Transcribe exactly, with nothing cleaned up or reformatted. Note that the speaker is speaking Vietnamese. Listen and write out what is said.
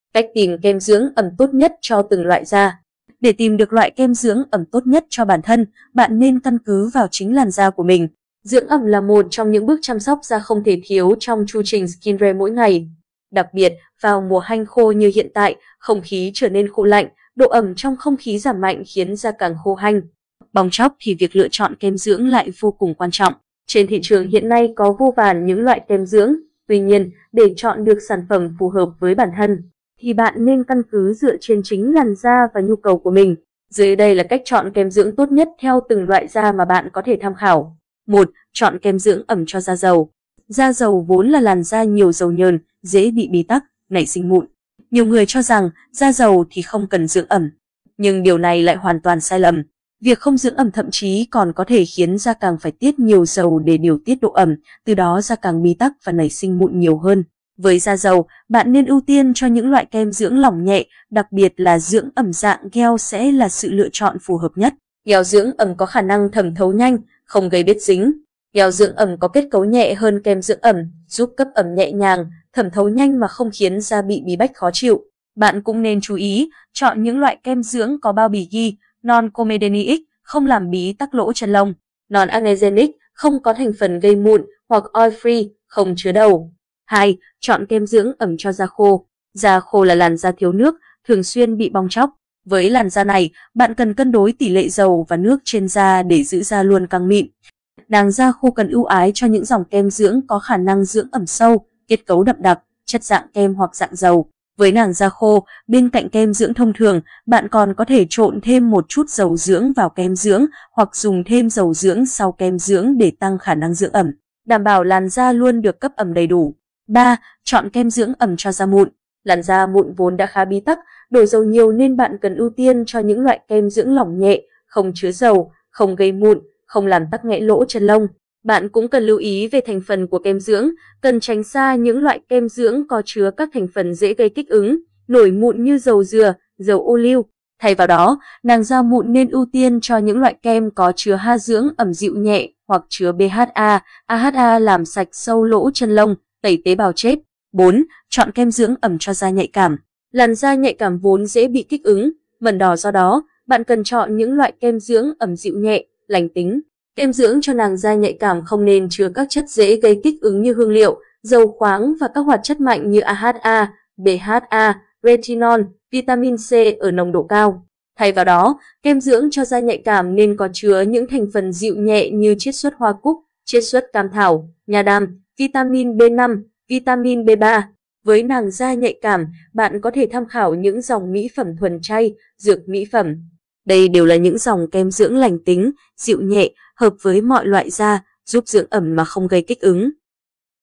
Cách tìm kem dưỡng ẩm tốt nhất cho từng loại da. Để tìm được loại kem dưỡng ẩm tốt nhất cho bản thân, bạn nên căn cứ vào chính làn da của mình. Dưỡng ẩm là một trong những bước chăm sóc da không thể thiếu trong chu trình skincare mỗi ngày. Đặc biệt, vào mùa hanh khô như hiện tại, không khí trở nên khô lạnh, độ ẩm trong không khí giảm mạnh khiến da càng khô hanh. Bong tróc thì việc lựa chọn kem dưỡng lại vô cùng quan trọng. Trên thị trường hiện nay có vô vàn những loại kem dưỡng, tuy nhiên, để chọn được sản phẩm phù hợp với bản thân, thì bạn nên căn cứ dựa trên chính làn da và nhu cầu của mình. Dưới đây là cách chọn kem dưỡng tốt nhất theo từng loại da mà bạn có thể tham khảo. một. Chọn kem dưỡng ẩm cho da dầu. Da dầu vốn là làn da nhiều dầu nhờn, dễ bị bí tắc, nảy sinh mụn. Nhiều người cho rằng da dầu thì không cần dưỡng ẩm, nhưng điều này lại hoàn toàn sai lầm. Việc không dưỡng ẩm thậm chí còn có thể khiến da càng phải tiết nhiều dầu để điều tiết độ ẩm, từ đó da càng bí tắc và nảy sinh mụn nhiều hơn. Với da dầu, bạn nên ưu tiên cho những loại kem dưỡng lỏng nhẹ, đặc biệt là dưỡng ẩm dạng gel sẽ là sự lựa chọn phù hợp nhất. Gel dưỡng ẩm có khả năng thẩm thấu nhanh, không gây bết dính. Gel dưỡng ẩm có kết cấu nhẹ hơn kem dưỡng ẩm, giúp cấp ẩm nhẹ nhàng, thẩm thấu nhanh mà không khiến da bị bí bách khó chịu. Bạn cũng nên chú ý, chọn những loại kem dưỡng có bao bì ghi non-comedogenic, không làm bí tắc lỗ chân lông, non-allergenic, không có thành phần gây mụn, hoặc oil-free, không chứa dầu. hai. Chọn kem dưỡng ẩm cho da khô. Da khô là làn da thiếu nước, thường xuyên bị bong tróc. Với làn da này, bạn cần cân đối tỷ lệ dầu và nước trên da để giữ da luôn căng mịn. Nàng da khô cần ưu ái cho những dòng kem dưỡng có khả năng dưỡng ẩm sâu, kết cấu đậm đặc, chất dạng kem hoặc dạng dầu. Với nàng da khô, bên cạnh kem dưỡng thông thường, bạn còn có thể trộn thêm một chút dầu dưỡng vào kem dưỡng hoặc dùng thêm dầu dưỡng sau kem dưỡng để tăng khả năng dưỡng ẩm, đảm bảo làn da luôn được cấp ẩm đầy đủ. ba. Chọn kem dưỡng ẩm cho da mụn. Làn da mụn vốn đã khá bí tắc, đổ dầu nhiều nên bạn cần ưu tiên cho những loại kem dưỡng lỏng nhẹ, không chứa dầu, không gây mụn, không làm tắc nghẽn lỗ chân lông. Bạn cũng cần lưu ý về thành phần của kem dưỡng, cần tránh xa những loại kem dưỡng có chứa các thành phần dễ gây kích ứng, nổi mụn như dầu dừa, dầu ô liu. Thay vào đó, nàng da mụn nên ưu tiên cho những loại kem có chứa ha dưỡng ẩm dịu nhẹ hoặc chứa bê hát a, a hát a làm sạch sâu lỗ chân lông, tẩy tế bào chết. bốn. Chọn kem dưỡng ẩm cho da nhạy cảm. Làn da nhạy cảm vốn dễ bị kích ứng, mẩn đỏ, do đó, bạn cần chọn những loại kem dưỡng ẩm dịu nhẹ, lành tính. Kem dưỡng cho nàng da nhạy cảm không nên chứa các chất dễ gây kích ứng như hương liệu, dầu khoáng và các hoạt chất mạnh như a hát a, bê hát a, retinol, vitamin C ở nồng độ cao. Thay vào đó, kem dưỡng cho da nhạy cảm nên có chứa những thành phần dịu nhẹ như chiết xuất hoa cúc, chiết xuất cam thảo, nha đam, vitamin B năm, vitamin B ba. Với nàng da nhạy cảm, bạn có thể tham khảo những dòng mỹ phẩm thuần chay, dược mỹ phẩm. Đây đều là những dòng kem dưỡng lành tính, dịu nhẹ, hợp với mọi loại da, giúp dưỡng ẩm mà không gây kích ứng.